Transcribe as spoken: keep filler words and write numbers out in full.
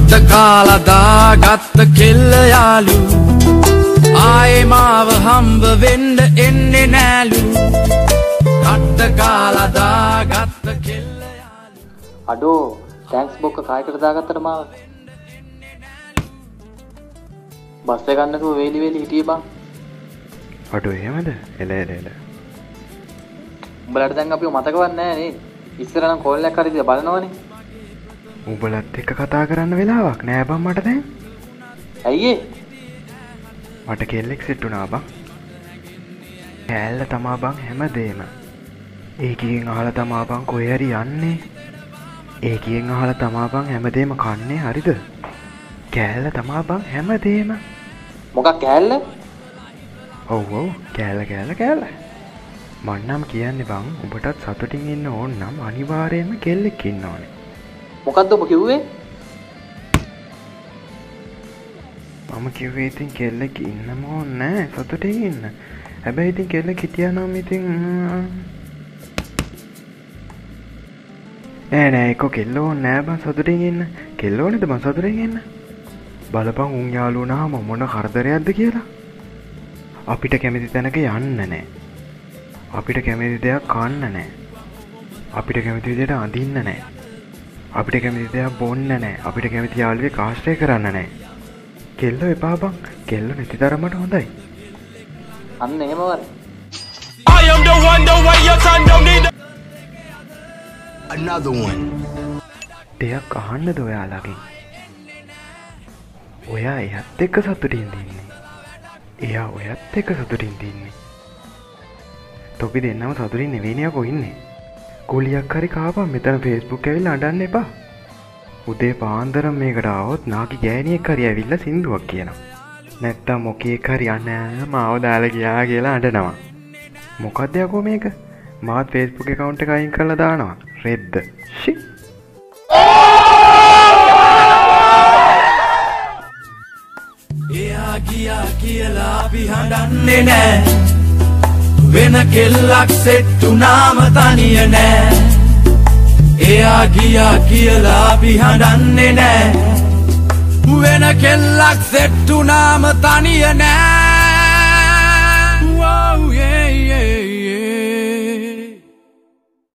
කට්ට කාලා දාගත්ත කෙල්ල යාලු ආයේ මාව හම්බ වෙන්න එන්නේ නෑලු කට්ට කාලා දාගත්ත කෙල්ල යාලු අඩෝ ටැන්ක්ස් බොක්ක කායකට දාගත්තට මාව බස් එක ගන්නකෝ වේලි වේලි හිටියේ බං අඩෝ එහෙමද එල එල එල උඹලට දැන් අපිව මතකවත් නැහැ නේ ඉස්සර නම් කෝල් එකක් හරි දිහා බලනවනේ උඹලත් එක්ක කතා කරන්න වෙලාවක් නෑ බං මට දැන් ඇයි ඒ මට කෙල්ලෙක් සෙට් වුණා බං කෑල්ල තමා බං හැමදේම ඒකියෙන් අහලා තමා බං කොහේ හරි යන්නේ ඒකියෙන් අහලා තමා බං හැමදේම කන්නේ හරිද කෑල්ල තමා බං හැමදේම මොකක් කෑල්ල ඔව් ඔව් කෑල්ල කෑල්ල කෑල්ල මං නම් කියන්නේ බං උඹටත් සතුටින් ඉන්න ඕන නම් අනිවාර්යයෙන්ම කෙල්ලෙක් ඉන්න ඕනේ මොකද්ද ඔබ කිව්වේ මම කිව්වේ ඉතින් කෙල්ලෙක් ඉන්නම ඕනේ නෑ සතුටින් ඉන්න හැබැයි ඉතින් කෙල්ලෙක් හිටියා නම් ඉතින් නෑ නෑ ඒක කෙල්ල ඕනේ නෑ බං සතුටින් ඉන්න කෙල්ල ඕනේද බං සතුටින් ඉන්න බලපන් උන් යාළුවෝ නාම මොන කරදරයක්ද කියලා අපිට කැමති තැනක යන්න නෑ අපිට කැමති දෙයක් කන්න නෑ අපිට කැමති විදිහට අඳින්න නෑ අපිට කැමති දෙයක් බොන්න නෑ අපිට කැමති යාළුවෙක් ආශ්‍රය කරන්න නෑ කෙල්ල එපා බං කෙල්ල නැති තරමට හොඳයි අන්න එහෙම වර I am the one the way your son don't need another one දෙයක් අහන්නද ඔයාලගෙන් ඔයා එයත් එක්ක සතුටින් ඉන්නේ එයා ඔයත් එක්ක සතුටින් ඉන්නේ තොපි දෙන්නම සතුටින් නෙවෙයිනේ යකෝ ඉන්නේ කුලියක් හරි කාපන් මෙතන Facebook ඇවිල්ලා අඬන්න එපා උදේ පාන්දර මේකට ආවොත් නාකි ගෑණියෙක් හරි ඇවිල්ලා සින්දුවක් කියනවා නැත්තම් මොකෙක් හරි අනේ මාව දාලා ගියා කියලා අඬනවා මොකද්ද යකෝ මේක මාත් Facebook account එක අයින් කරලා දානවා රෙද්ද ෂි එයා ගියා කියලා අපි හඬන්නේ නෑ වෙන කෙල්ලක් සෙට් වුණාම තනිය නෑ එයා ගියා කියලා අපි හඬන්නේ නෑ වෙන කෙල්ලක් සෙට් වුණාම තනිය නෑ Whoa, yeah, yeah.